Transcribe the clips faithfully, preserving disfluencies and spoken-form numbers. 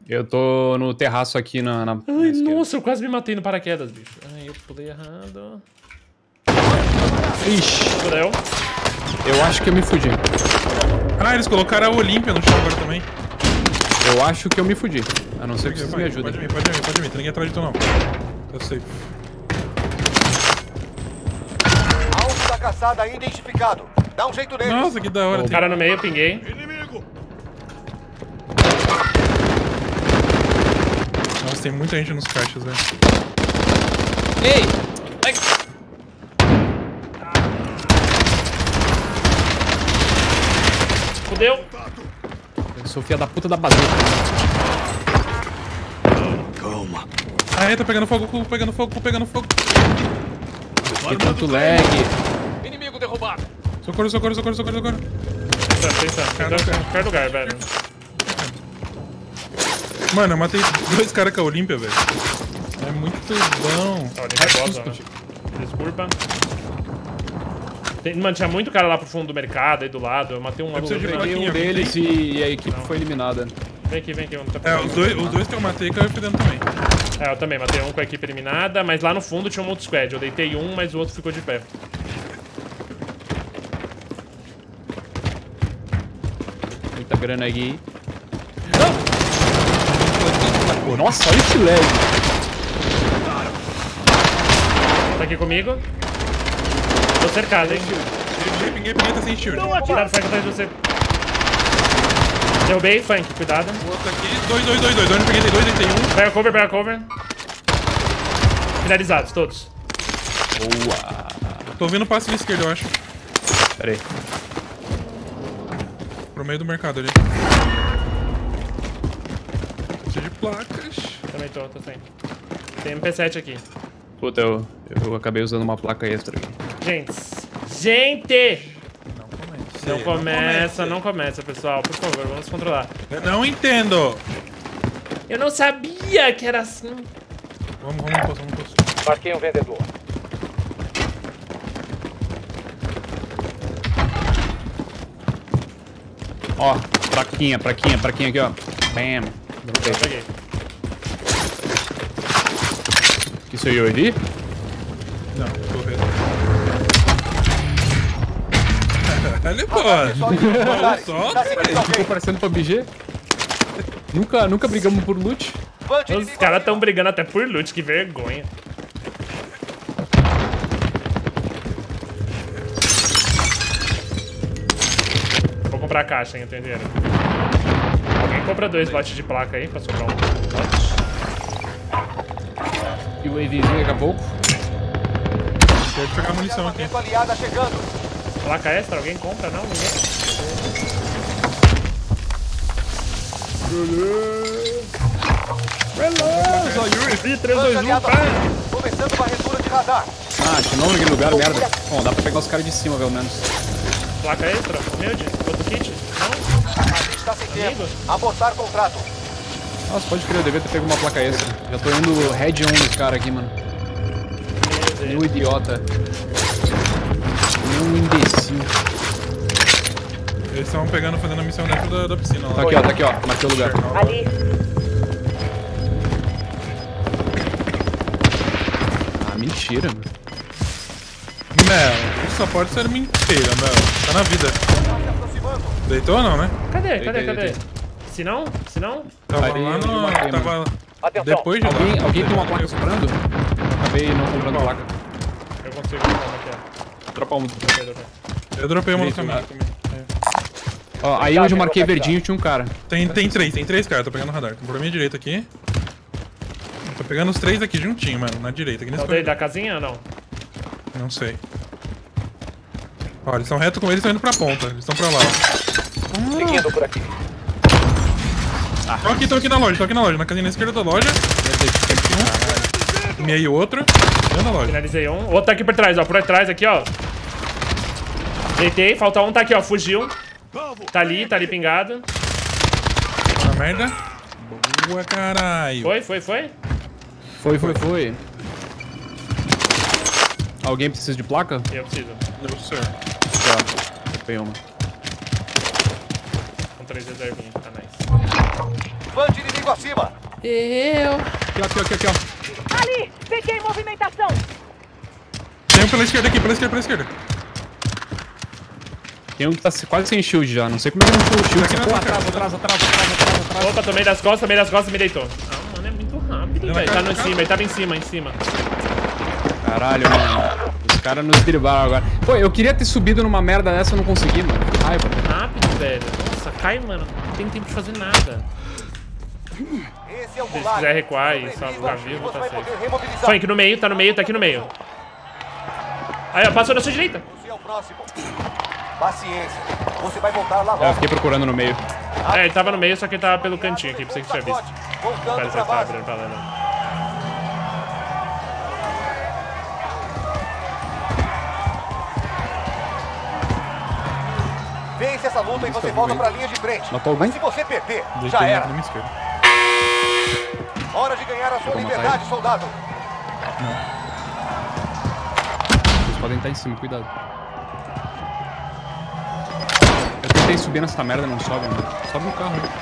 Eu tô no terraço aqui na... na Ai, na nossa, eu quase me matei no paraquedas, bicho. Ai, eu pulei errado. Ixi, Fudeu. eu acho que eu me fudi. Ah, eles colocaram a Olímpia no chão agora também. Eu acho que eu me fudi. A não ser que vocês Vai, me ajudem. Pode vir, pode vir, pode vir. Tem ninguém atrás de tu, não. Tá safe. Alvo da caçada identificado. Dá um jeito neles. Nossa, que da hora. O Tem... cara no meio, pinguei. Inimigo. Nossa, tem muita gente nos caixas, velho. Ei! Ai. Fudeu. Eu sou filha da puta da bazuca. Calma. Ah, é, tá pegando fogo, cu, pegando fogo, cu, pegando fogo. Que tanto lag. Inimigo derrubado. Socorro, socorro, socorro, socorro, socorro. Pensando, pensando. Cara, Pensando cara. em qualquer lugar, velho. Mano, eu matei dois caras com a Olímpia, velho. É muito bom. Ó, ele é boss, né? Desculpa. Tem, mano, tinha muito cara lá pro fundo do mercado, aí do lado. Eu matei um Eu maluco. preciso de Vem Peguei aqui, um Plaquinha, deles e, e a equipe foi eliminada. vem aqui, vem aqui. Vamos É, os dois, os dois que eu matei caiu fedendo também. É, eu também matei um com a equipe eliminada, mas lá no fundo tinha um outro squad. Eu deitei um, mas o outro ficou de pé. Muita grana aqui. Nossa, olha esse lag. Tá aqui comigo. Tô cercado, hein? Pinguei, pinguei, pinguei, tá sem shield. O Cuidado, Frank, atrás de você. Derrubei, Frank, cuidado. outro aqui, dois, dois, dois, dois. Onde eu peguei tem dois, ele tem um. Pega cover, pega cover. Finalizados, todos. Boa. Tô ouvindo o passe na esquerda, eu acho. Pera aí. Pro meio do mercado ali. Preciso de placas. Também tô, tô sem. Tem M P sete aqui. Puta, eu, eu acabei usando uma placa extra aqui. Gente, gente! Não comece. Não começa, não começa, pessoal. Por favor, vamos controlar. Eu não entendo. Eu não sabia que era assim. Vamos, vamos no posto, vamos no posto. Marquei um vendedor. Ó, plaquinha, plaquinha, plaquinha aqui, ó. Bam. Eu peguei. Isso aí, eu ouvi? Não, tô vendo. Olha, pô. Só, Tá seguindo Ficou alguém. parecendo P U B G? Nunca, nunca brigamos por loot. Bande Os inimigo caras acima. tão brigando até por loot, que vergonha. Vou comprar a caixa, hein, eu tenho dinheiro. Alguém compra dois lotes de placa aí pra sobrar um lote. E o AVzinho daqui a pouco. Quero pegar munição aqui. Armamento aliada chegando. Placa extra, alguém compra? Não, ninguém. Beleza, U A V três dois um, pá! Começando varredura de radar. Ah, de novo naquele lugar, merda. Bom, dá pra pegar os caras de cima, pelo menos. Placa extra, humilde, outro kit? Não? A gente tá sem tempo. Amigo? Abortar contrato. Nossa, pode crer, eu devia ter pego uma placa extra. Já tô indo head on nos caras aqui, mano. Meu Meu Deus. idiota. Meu imbecil. Eles estavam pegando, fazendo a missão dentro da, da piscina Tá lá. aqui, ó, tá aqui, ó. Marquei o lugar. Ali. Ah, mentira, mano. Mel, isso só pode ser mentira, Mel. Tá na vida. Tá se aproximando. Deitou ou não, né? Cadê, cadê, Deitei, cadê? deitei. Se não? Se não? Tava Ali, lá onde eu no... matei, Tava Atenção. depois de lá. Alguém, alguém tem uma placa sobrando? Acabei não comprando Qual? placa. Eu consigo comprar aqui, ó. Tropa um. Dropei, dropei. Eu dropei uma no Isso, caminho né? também. É. Ó, aí onde eu marquei verdinho tinha um cara. Tem, tem três, tem três caras, tô pegando o radar. Tô pra minha direita aqui. Tô pegando os três aqui juntinho, mano, na direita. Aqui nesse É o dele corredor. da casinha ou não? Não sei. Ó, eles estão reto com eles, estão indo pra ponta. Eles estão pra lá, ó. Seguindo por aqui. Estão aqui, estão aqui na loja, estão aqui na loja. Na casinha na esquerda da loja. Um. E aí o outro. Dentro da loja. Finalizei um. O outro tá aqui por trás, ó. Por trás aqui, ó. Deitei, falta um, tá aqui, ó. Fugiu. Tá ali, tá ali pingado. Tá merda. Boa, caralho. Foi, foi, foi? Foi, foi, foi. Alguém precisa de placa? Eu preciso. Deu certo. Tá. Peguei uma. Com três reservinhas, tá nice. Bastante inimigo acima. Eu... Aqui, ó, aqui, ó, aqui, aqui, ó. Ali! Peguei movimentação! Tem um pela esquerda aqui, pela esquerda, pela esquerda. Tem um que tá quase sem shield já. Não sei como é que não puxou o shield. Aqui na Pô, tua atrás, cara. atrás, atrás, atrás, atrás, atrás. Opa, tomei das costas, tomei das costas e me deitou. Ah, mano, é muito rápido, Ele velho. vai Tá no cair, cima, ele tava em cima, em cima. Caralho, mano. Os caras nos dribaram agora. Pô, eu queria ter subido numa merda dessa e não consegui, mano. Que raiva. Rápido, velho. Nossa, cai, mano. Não tem tempo de fazer nada. Esse é o Se gulag. quiser recuar e só Sobreviva ficar vivo, você tá vai safe. poder remobilizar. Funk no meio, tá no meio, tá aqui no meio. Aí, ó, passou na sua direita. Você é o próximo. Paciência. Você vai voltar lá É, eu logo. fiquei procurando no meio. É, ele tava no meio, só que ele tava pelo cantinho aqui, pra você que tinha visto. Voltando Pera, pra você tá base. abrindo pra lá, não. Vence essa luta e você volta pra linha de frente. Matou algum? Mas se você perder, Deixa já ele era. na minha esquerda. Hora de ganhar a sua Vou matar liberdade, soldado. Vocês podem estar em cima, cuidado. Eu tentei subir nessa merda, não sobe, mano. Sobe no carro aí.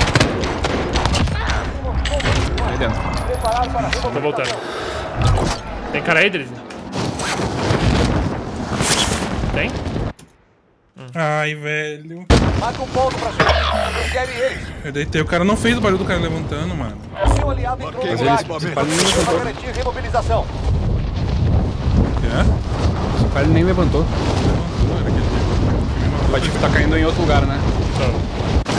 Aí dentro. Preparado para a Tô voltando. Tem cara aí, Drizzy? Tem? Ai, velho. Marca um ponto pra sua equipe. Querem eles. Eu deitei. O cara não fez o barulho do cara levantando, mano. O seu aliado entrou no Mas gulag. eles- esse cara nem Para levantou. garantir remobilização. É? Esse cara nem levantou. Levantou, era aquele que O Patife tá caindo em outro lugar, né? Tô.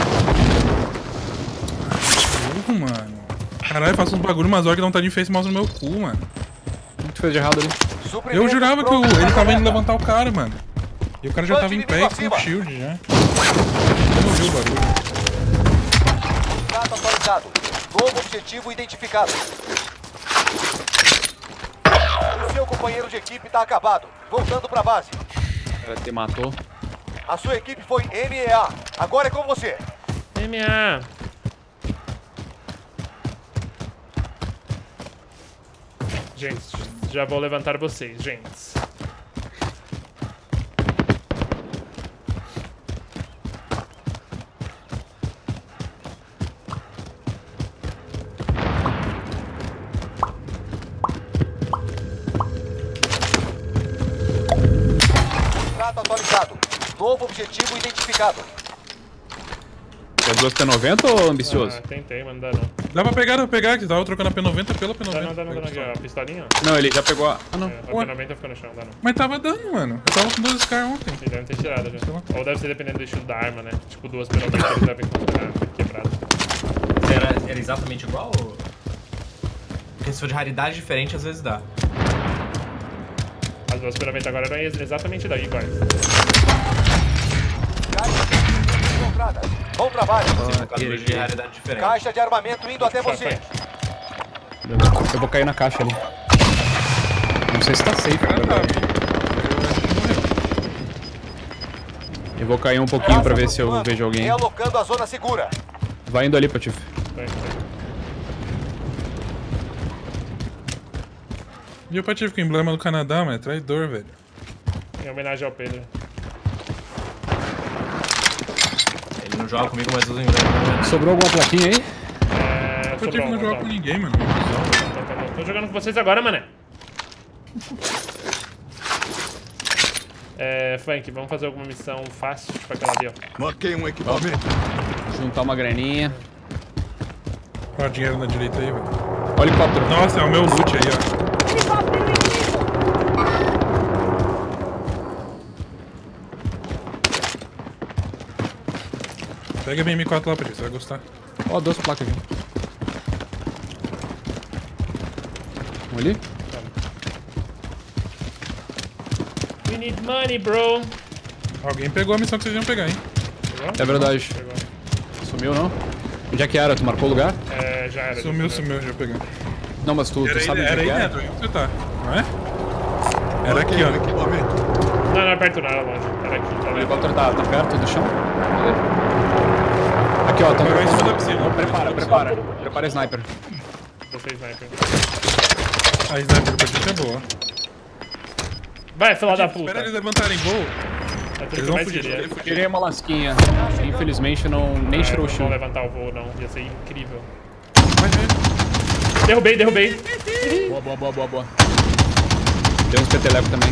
burro, mano. Caralho, faço uns bagulho umas horas que dá vontade de face mouse no meu cu, mano. O que tu fez de errado ali? Eu jurava que o- ele tava indo levantar o cara, mano. E o cara já tava em pé e com o shield já. Eu não vi o barulho. Dado atualizado. Novo objetivo identificado. O seu companheiro de equipe tá acabado. Voltando pra base. O cara te matou. A sua equipe foi M E A. Agora é com você. M A. Gente, já vou levantar vocês, gente. Contrato atualizado. Novo objetivo identificado. É duas P noventa ou ambicioso? Ah, tentei, mas não dá não. Dá pra pegar, dá pra pegar, que tava trocando a P noventa pela P Dá noventa. não, dá não, dá não. Aqui, ó, a pistolinha, ó. Não, ele já pegou a... Ah, não. É, a P noventa ficou no chão, dá não. Mas tava dando, mano. Eu tava com dois Scar ontem. Ele deve ter tirado já. Ou deve ser dependendo do estilo da arma, né? Tipo, duas P noventa eles devem encontrar quebrado. Era, era exatamente igual? Ou... Porque se for de raridade diferente, às vezes dá. As duas P noventa agora eram ex- exatamente daí, iguais. Caixa encontrada. Bom trabalho. No caso de raridade diferente. Caixa de armamento indo até você. Eu vou cair na caixa ali. Não sei se tá safe, Ah, cara. tá. Eu acho que morreu. Eu vou cair um pouquinho pra ver se eu vejo alguém. Realocando a zona segura. Vai indo ali, Patife. Vai, vai. E o Patife com o emblema do Canadá, mano. É traidor, velho. Em homenagem ao Pedro. Ele não joga comigo, mas usa inglês. Sobrou alguma plaquinha aí? É, O Patife sobrou não um, joga tá. com ninguém, mano. Cuzão. Tá, tá bom. Tô jogando com vocês agora, mané. É, Funk, vamos fazer alguma missão fácil, tipo aquela ali, ó. Marquei um equipamento. Juntar uma graninha. Olha o dinheiro na direita aí, velho. Ó o helicóptero. Nossa, é o meu loot aí, ó. Helicóptero inimigo! Pega a M quatro lá, Patife. Você vai gostar. Ó, duas placas aqui. Um ali? We need money, bro. Alguém pegou a missão que vocês iam pegar, hein? Pegou? É verdade. Pegou. Sumiu, não? Onde é que era? Tu marcou o lugar? É, já era. Sumiu, já sumiu, já peguei. Não, mas tu, tu Era aí, sabe onde era é aí que era? dentro, onde você tá? Não é? Era Marquei aqui, um ó. equipamento. Não, não é perto não, era longe. Era aqui, tá O vendo? helicóptero tá, tá perto do chão? Aqui, ó. Tão Vai em cima da trocando. piscina. Prepara, prepara. Prepara sniper. Você sniper. A sniper do Patife é boa. Vai, filha da puta. Espera eles levantarem voo. É tudo Eles que eu vão mais fugir, queria. eles vão Tirei uma lasquinha. Infelizmente não nem Ah, tirou o não vão shield. levantar o voo, não. Ia ser incrível. Vai ver. Derrubei, derrubei. Boa, boa, boa, boa, boa. Deu uns peteleco também.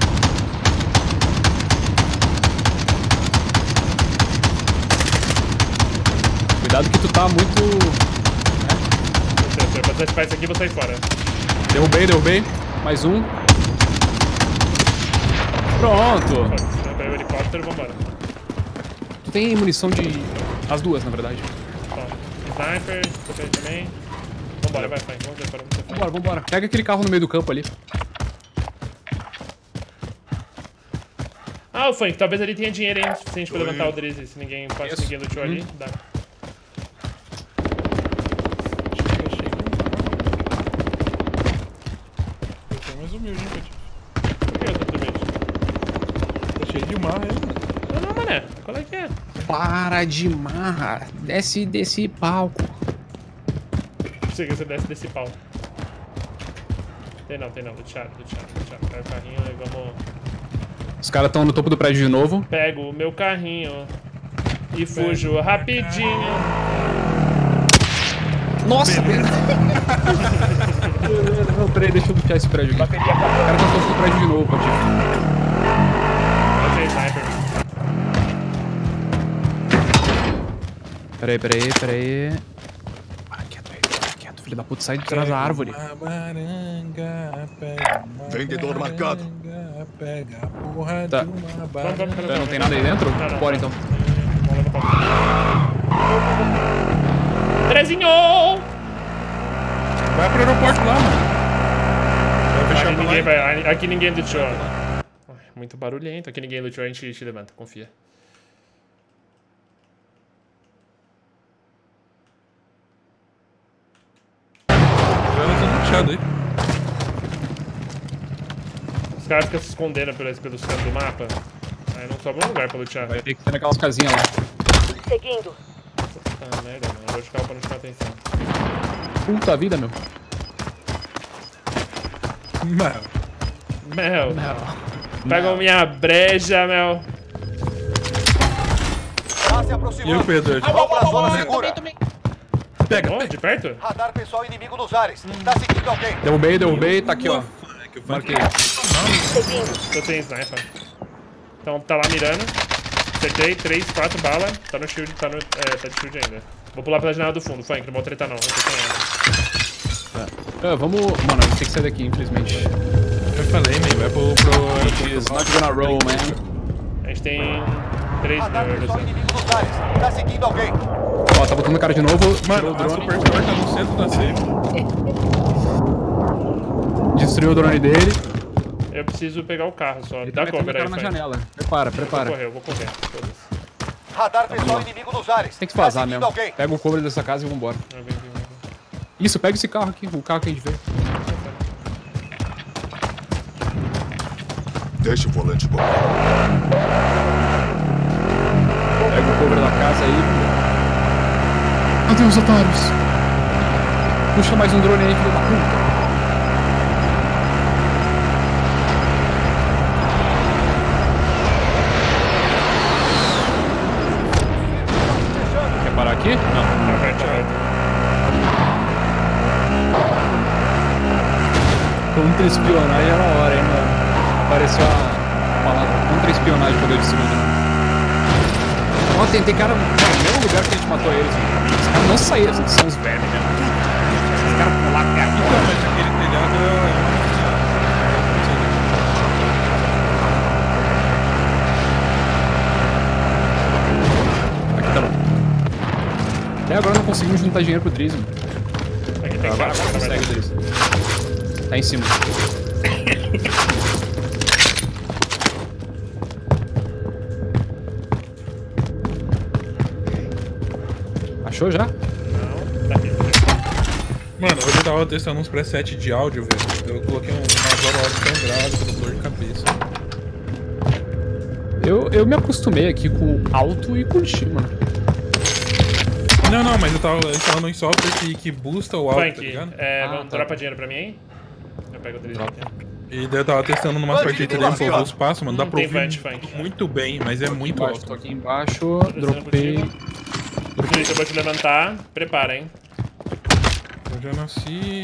Cuidado que tu tá muito... Eu vou desativar isso aqui e vou sair fora. Derrubei, derrubei. Mais um. Pronto. Foda-se, derrubei o helicóptero e vambora. Tu tem munição de... As duas, na verdade. Ó, sniper, derrubei também. Vambora, vai, vai. Vamos ver para onde você vai. Vambora, vambora. Pega aquele carro no meio do campo ali. Ah, o Funk, talvez ali tenha dinheiro, hein? Suficiente pra levantar o Drizzy. Se ninguém, quase Isso. ninguém lutou ali, dá. Eu sou mais humilde, hein, Petit? Por que eu tô tudo bem? Tá cheio de marra aí. Não, não, mané. Qual é que é? Para de marra. Desce desse palco. Chega, você desce desse pau. Tem não, tem não. Luteado, luteado, luteado. Pega o carrinho e vamos... Os caras estão no topo do prédio de novo. Pego o meu carrinho e fujo rapidinho. Nossa! Não, peraí, deixa eu lutear esse prédio aqui. O cara tá no topo do prédio de novo, Pati. Eu tenho sniper. Peraí, peraí, peraí. Para quieto aí, para quieto. Filho da puta, sai de trás da árvore. Uma baranga, pega uma Vendedor marcado. baranga, Pega a porra Tá. de uma Vamos, baranga. vamos, vamos. Não tem nada aí dentro? Não, não. Bora então. Vamos levantar o Trezinho! Vai pro aeroporto lá, mano. Vai fechar Aqui pra ninguém, lá. vai, aqui ninguém luteou. Ai, muito barulhento. Aqui ninguém luteou, a gente te levanta, confia. Ela tá luteado aí. Os caras ficam se escondendo pelos, pelos cantos do mapa. Aí não sobra um lugar pra lutear. Vai ter que ter naquelas casinhas lá. Seguindo. Ah, merda, mano. Eu vou de carro pra não chamar atenção. Puta vida, meu. Não. Mel, pega minha breja, Mel. Tá se E o aproximando. Pedro? Vamos pra zona segura. Pega. Oh, de perto? Radar pessoal inimigo nos ares. Tá seguindo alguém. Derrubei, derrubei, tá aqui, ó. Que eu Marquei. Seguindo. Tô sem sniper. Então tá lá mirando. Acertei, três, quatro balas. Tá no shield, tá, no, é, tá de shield ainda. Vou pular pela janela do fundo, Funk, não vou tretar não, não tô sem nada. Ah, vamos... Mano, a gente tem que sair daqui, infelizmente. Eu falei, man. Vai pro, pro aeroporto. It's not gonna roll, man. A gente tem três Radar nervos. pessoal inimigo nos ares. Tá seguindo alguém. Ó, tá botando o cara de novo. Tirou Mano, o a drone. Superstore tá no centro da safe. Destruiu o drone dele. Eu preciso pegar o carro só. Ele Dá tá metendo o cover cara aí, na Funk. janela. Prepara, Vou prepara. correr, eu vou correr. Foda-se. Radar pessoal inimigo nos ares. Tem que Tá vazar seguindo mesmo. alguém. Pega o cover dessa casa e vambora. Ah, vem, vem, vem. Isso, pega esse carro aqui, o carro que a gente vê. Deixa o volante bom. Pega o cover da casa aí. Adeus, otários. Puxa mais um drone aí, filho da puta. Quer parar aqui? Não. Tá perto, tá perto. Contra-espionagem era a hora, hein, mano. Apareceu a palavra contra-espionagem quando eu disse tudo. Ó, tem, tem cara no mesmo lugar que a gente matou eles. Os caras não saíram, são os velhos, né? Os caras pularam até aqui. Então, mas aquele telhado é... Aqui tá bom. Até agora não conseguimos juntar dinheiro pro Drizzy. Aqui tem Agora carro, agora na consegue, verdade. Drizzy. Tá em cima. Achou já? Não, tá aqui. Mano, hoje eu tava testando uns presets de áudio, velho. Eu coloquei um umas horas tão grave, com dor de cabeça. Eu, eu me acostumei aqui com alto e curti, mano. Não, não, mas eu tava instalando em software que, que boosta o áudio, tá Funk, ligado? é, Ah, vamos tá. dropa dinheiro pra mim aí? Eu pego o Drizzy Dropa. aqui. E daí eu tava testando numa partida dele, pô, os passos, mano. Dá Hum, pra tem ouvir vent, Funk. muito bem, mas é muito Embaixo, alto. tô aqui embaixo, dropei. Felipe, eu vou te levantar. Prepara, hein. Eu já nasci...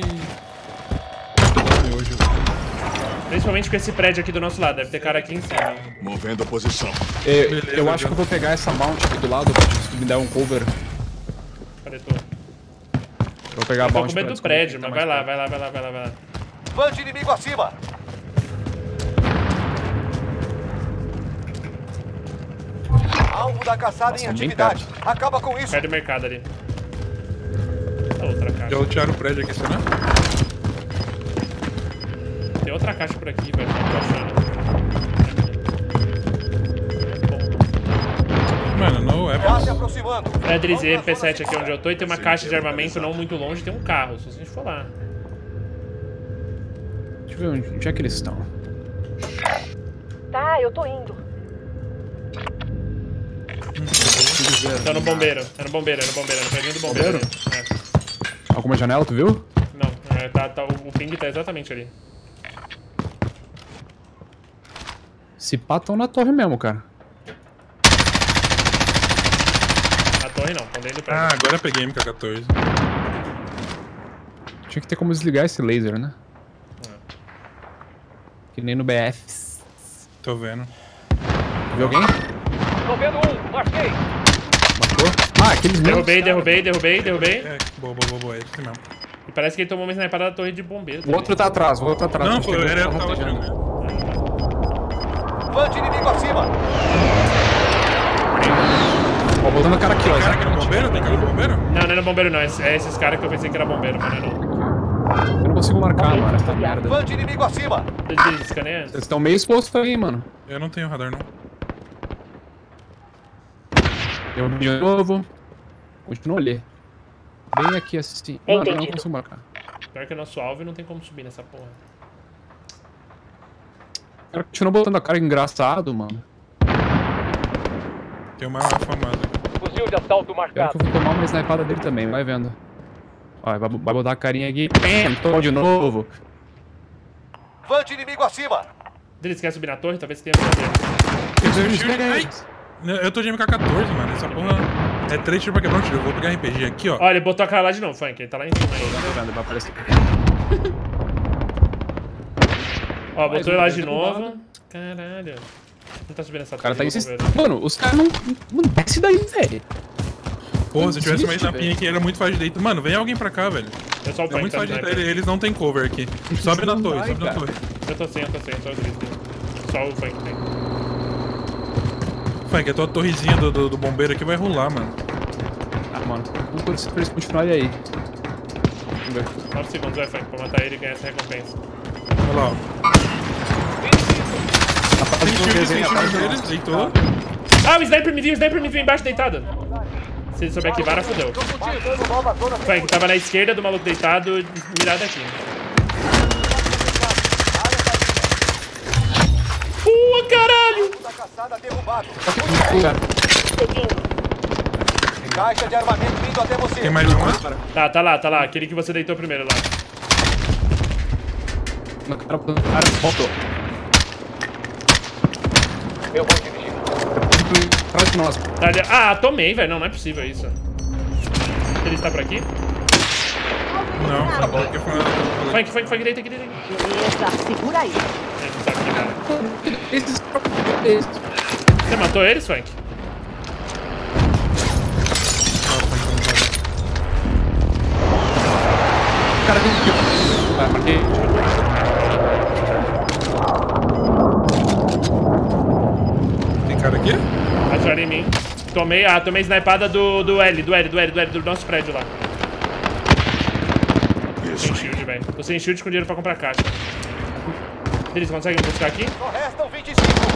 Hoje. Principalmente com esse prédio aqui do nosso lado. Deve ter cara aqui em cima. Movendo a posição. É, Beleza, eu acho já. que eu vou pegar essa mount aqui do lado, pra se me dar um cover. Cadê tu? Eu vou pegar a Eu tô mount com pra medo do descobrir prédio, quem tá mas vai mais lá, vai lá, vai lá, vai lá, vai lá. Vante inimigo acima. Alvo da caçada Nossa, em bem atividade. Acaba com isso. Perto do mercado ali. A outra caixa. Já lutearam o prédio aqui, será? Tem outra caixa por aqui, velho. Não tô achando. Mano, no Já se weapons. aproximando. É, Drizzy, Vamos na P sete zona aqui onde eu tô e tem uma caixa de Sentido armamento não muito longe, tem um carro, se a gente for lá. Deixa eu ver onde, onde é que eles estão. Tá, eu tô indo. Tá no bombeiro, é no bombeiro, é no bombeiro, é no prédio do bombeiro. Bombeiro? É. Alguma janela, tu viu? Não, é, tá, tá, o, o ping tá exatamente ali. Se pá, tão na torre mesmo, cara. Na torre não, estão dentro do prédio. Ah, agora eu peguei M K quatorze. Tinha que ter como desligar esse laser, né? Que nem no B F. Tô vendo. Viu alguém? Tô vendo um. Marquei. Matou? Ah, aqueles mesmos. Derrubei, derrubei, derrubei, derrubei. É, boa, boa, boa, boa, é esse mesmo. E parece que ele tomou uma snipada da torre de bombeiro. O outro tá atrás, o outro tá atrás. Não, Acho foi, que ele era eu tá que tava protegendo. atirando. Vante inimigo acima. Ó, botando o cara aqui, ó. Tem cara aqui no bombeiro? Tem cara no bombeiro? Não, não era bombeiro não, é é esses caras que eu pensei que era bombeiro, mas não é não. Eu não consigo marcar, mano, essa merda. Vante inimigo acima. Eles escaneiam? Vocês estão meio expostos aí, mano. Eu não tenho radar, não. Eu de novo. Continua ali. Bem aqui assim. Mano, eu não Entendido. consigo marcar. Pior que é nosso alvo e não tem como subir nessa porra. O cara continua botando a cara engraçado, mano. Tem uma famada. Fuzil de assalto Pior marcado. que eu vou tomar uma snipada dele também, vai vendo. Ó, vai, vai botar a carinha aqui. Pam, tô de novo. Vante inimigo acima. Eles querem subir na torre? Talvez tenha que Ai, eu tô de M K quatorze, mano. Essa porra é três tiros pra quebrar um tiro. Eu vou pegar R P G aqui, ó. Olha, ele botou a cara lá de novo, Funk. Ele tá lá em cima aí. Tô vendo, vai aparecer. Ó, Mais botou um ele lá de derrubado. novo. Caralho. Não tá subindo essa O cara tá torre, insistindo. vamos ver. Mano, os caras não. Não desce daí, velho. Porra, se eu tivesse mais existe, snapinha velho. aqui, era muito fácil de deitar. Mano, vem alguém pra cá, velho. É só o É Funk, muito tá fácil de no deitar. sniper. Eles não tem cover aqui. Sobe na Não torre, vai, sobe na cara. torre. Eu tô sem, eu tô sem, só o Drizzy. Só o Funk tem. Funk, a tua torrezinha do, do, do bombeiro aqui vai rolar, mano. Ah, mano. Vamos torcer pra eles continuarem aí. Vamos ver. nove segundos, vai, Funk, pra matar ele e ganhar essa recompensa. Olha lá, ó. Tem shield, tem shield deles, deitou. Ah, o sniper me viu, o sniper me viu embaixo deitado. Se ele souber que vara, fodeu. Marcando nova zona. Funk, tava na esquerda do maluco deitado, mirado aqui. Pua, caralho! Alvo da caçada derrubado. Seguindo. Caixa de armamento vindo até você. Tem mais uma? Tá, tá lá, tá lá. Aquele que você deitou primeiro lá. O cara, o cara voltou. Eu vou dirigir. Atrás de nós. Tá ali... Ah, tomei, velho. Não, não é possível isso. Ele está por aqui? Não, tá bom. Aqui foi uma... Funk, Funk, Funk, direita aqui, direita aqui. Beleza, segura aí. Ele não sabe que cara. Esses. Esses. Você matou eles, Funk? O cara vem aqui. Vai, marquei. Tem cara aqui? Atiraram em mim. Tomei, ah, tomei snipada do, do L, do L, do L, do L, do nosso prédio lá. Sem shield, velho. Tô sem shield com dinheiro pra comprar caixa. Eles conseguem buscar aqui? Só restam vinte e cinco.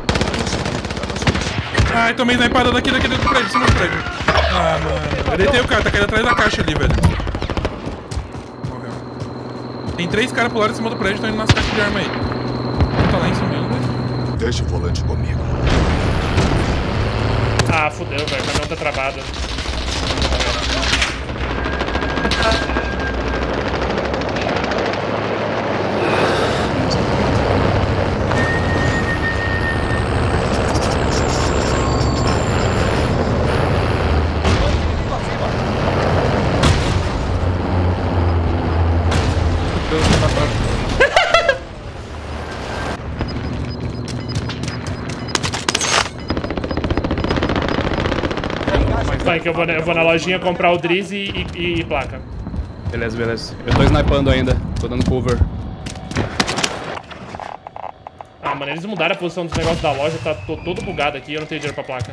Ai, tomei snipada daqui, daqui, dentro do prédio, em cima do prédio. Ah, mano. Eu deitei o cara, tá caindo atrás da caixa ali, velho. Morreu. Tem três caras pro lado em cima do prédio, estão indo nas caixas de arma aí. Um tá lá em cima ainda. Deixa o volante comigo. Ah, fudeu, velho. O caminhão tá travado. Funk, eu vou, na- eu vou na lojinha comprar o Drizzy e, e, e placa. Beleza, beleza. Eu tô snipando ainda. Tô dando cover. Ah, mano, eles mudaram a posição dos negócios da loja, tá tô todo bugado aqui, eu não tenho dinheiro pra placa.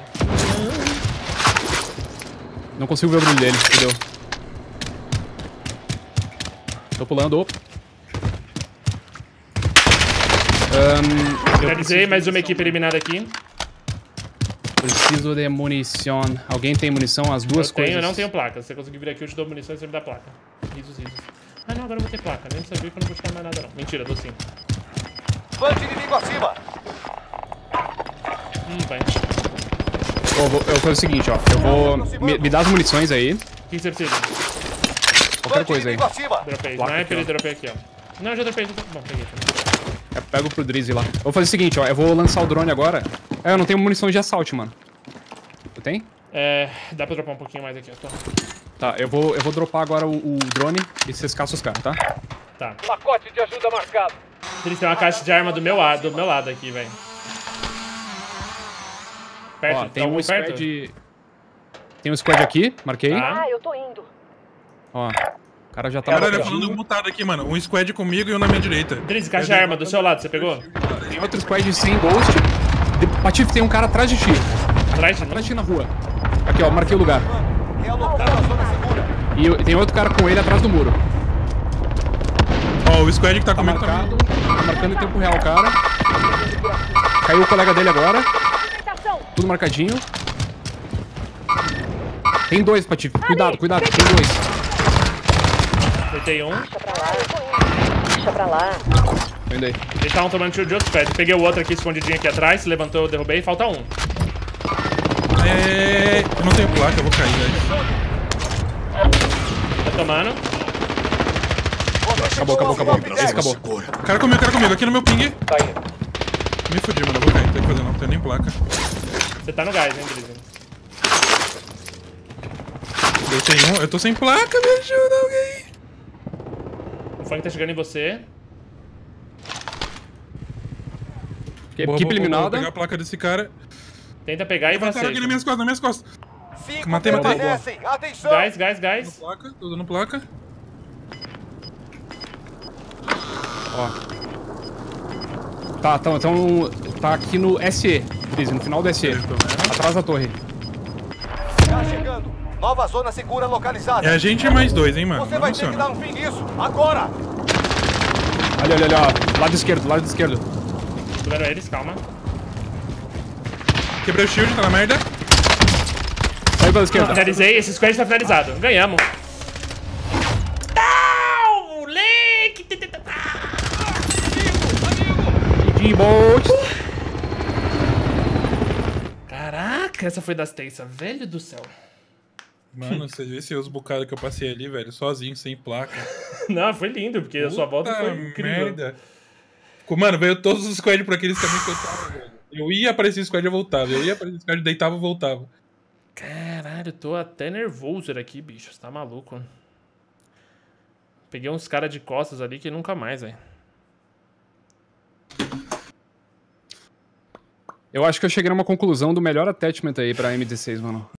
Não consigo ver o brilho dele, entendeu? Tô pulando. Opa. Um, Finalizei, mais uma equipe eliminada aqui. Preciso de munição. Alguém tem munição? As duas Eu coisas. tenho, eu não tenho placa. Se você conseguir vir aqui, eu te dou munição e você me dá placa. Risos, risos. Ah, não, agora eu vou ter placa. Nem sabia que eu não vou te dar mais nada, não. Mentira, dou sim. Bande inimigo acima. Hum, vai. Eu vou, eu vou fazer o seguinte, ó. Eu vou... Me, me dá as munições aí. O que você precisa? Qualquer Bande coisa aí. inimigo acima. Dropei. Placa Sniper aqui, e dropei aqui, ó. Não, eu já dropei. Bom, peguei também. Eu pego pro Drizzy lá. Eu vou fazer o seguinte, ó. Eu vou lançar o drone agora. É, eu não tenho munição de assalto, mano. Tu tem? É, dá pra dropar um pouquinho mais aqui, ó. Tô. Tá, eu vou, eu vou dropar agora o, o drone e vocês caçam os caras, tá? Tá. Pacote de ajuda marcado. Eles têm uma caixa de arma do meu lado, do meu lado aqui, velho. Perto, Ó, tá tem algum um perto? squad... Tem um squad aqui, marquei. Tá. Ah, eu tô indo. Ó, o cara já tá Caralho, marcadinho. falando mutado aqui, mano. Um squad comigo e um na minha direita. Drizzy, caixa de arma do seu lado, você pegou? Tem outro squad sem ghost. De... Patife, tem um cara atrás de ti. Atrás de mim. Atrás de ti na rua. Aqui, ó, marquei o lugar. Realocar a zona segura. E eu- tem outro cara com ele atrás do muro. Ó, o squad que tá Tá comigo marcado. também. Tá marcando em tempo real, cara. Caiu o colega dele agora. Movimentação. Tudo marcadinho. Tem dois, Patife. Cuidado, cuidado. Tem dois. Deitei um. Deixa pra lá. Eu tô indo. Deixa pra lá. Tô indo aí. Eles estavam tomando tiro de outro squad. Peguei o outro aqui escondidinho aqui atrás, se levantou, eu derrubei. Falta um. É, eu não tenho placa, eu vou cair, velho. Tá tomando. Acabou, acabou, acabou. Esse acabou. Cara comigo, cara comigo. Aqui no meu ping. Tá indo. Me fudi, mano. Eu vou cair. Não tem o que fazer, não. Não tenho nem placa. Você tá no gás, hein, Drizzy? Deitei um. Eu tô sem placa, me ajuda alguém. O Funk tá chegando em você. Equipe Boa, boa, boa, Vou eliminada. pegar a placa desse cara. Tenta pegar e Levantaram aqui nas minhas você. costas, nas minhas costas. Cinco Matei, matei. permanecem. Atenção. Gás, gás, gás. Placa, tô dando placa. Ó. Tá, então, então tá aqui no S E, Drizzy, no final do S E. Atrás da torre. Tá chegando. Nova zona segura localizada. É a gente e mais dois, hein, mano. Você Não vai ter que dar funciona. um fim nisso. Agora. Ali, ali, ali, ó. Lado esquerdo, lado esquerdo. Tô vendo eles, calma. Quebrei o shield, tá na merda. Saiu pela esquerda. Finalizei, esse squad tá finalizado. Ganhamos. Não, moleque! G Bolt. Caraca, essa foi das tensas, velho do céu. Mano, você vê se os bocados que eu passei ali, velho, sozinho, sem placa. Não, foi lindo, porque a sua volta Puta foi incrível. merda. Ficou- Mano, veio todos os squads por aqueles caminhos que eu tava, velho. Eu ia aparecer o squad, eu voltava. Eu ia aparecer o squad, deitava, eu voltava. Caralho, eu tô até nervoso aqui, bicho. Você tá maluco? Peguei uns caras de costas ali que nunca mais, velho. Eu acho que eu cheguei numa conclusão do melhor attachment aí pra M dezesseis, mano.